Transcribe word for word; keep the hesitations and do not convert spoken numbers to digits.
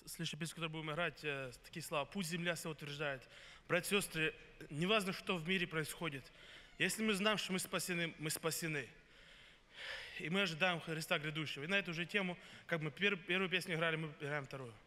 следующую песню, которую будем играть, э, такие слова. «Пусть земля себя утверждает». Братья и сестры, неважно, что в мире происходит, если мы знаем, что мы спасены, мы спасены. И мы ожидаем Христа грядущего. И на эту же тему, как мы первую, первую песню играли, мы играем вторую.